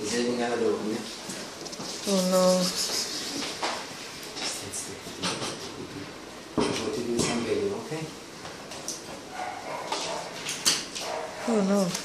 Sitting out open, yeah? Oh no. Go to do some video, okay? Oh no.